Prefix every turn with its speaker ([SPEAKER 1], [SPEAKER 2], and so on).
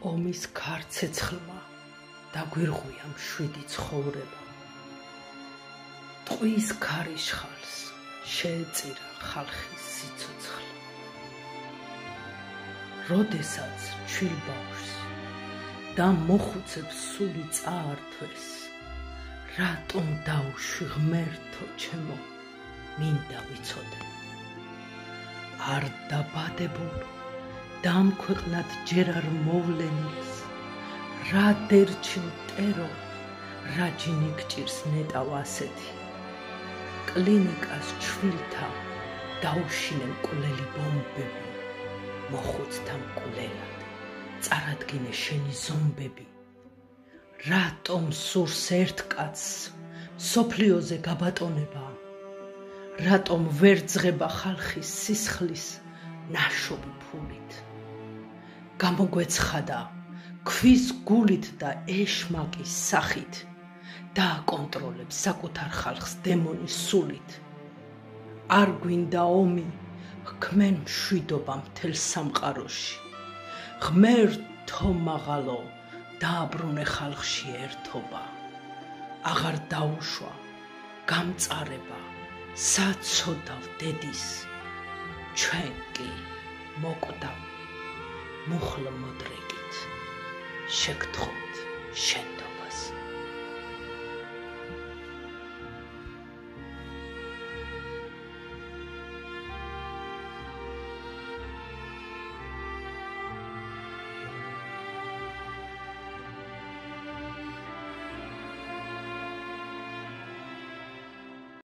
[SPEAKER 1] ომის ქარცეცხლმა დაგვირღვია მშვიდი ცხოვრება. ტყვის ქარიშხალს შეეწირა ხალხის სიცოცხლე. როდესაც ჩვილ ბავშვს და მოხუცებს სული წაართვეს, რატომ დაუშვი ღმერთო ჩემო, მინდა ვიცოდე. არ დაბადებულ დამქვეყნად ჯერ არ მოვლენილს, რა დერჩი მტერო, რა ჯინი გჭირს ნეტავ ასეთი. კლინიკას ჩვილთა დაუშინე მკვლელი ბომბები, მოხუცთა მკვლელად წარადგინე შენი ზომბები. რატომ სურს ერთ კაცს მსოფლიოზე გაბატონება? რატომ ვერ ძღება ხალხის სისხლის ნაშობი ფულით? გამოგვეცხადა ქვის გულით და ეშმაკის სახით, დააკონტროლებს საკუთარ ხალხს დემონის სულით. არ გვინდა ომი, ჰქმენ მშვიდობა მთელ სამყაროში. ღმერთო მაღალო, დააბრუნე ხალხში ერთობა. აღარ დაუშვა გამწარება, საცოდავ დედის, ჩვენ კი მოკვდავ მუხლ მოდრეკით, შეგთხოვთ შენდობას.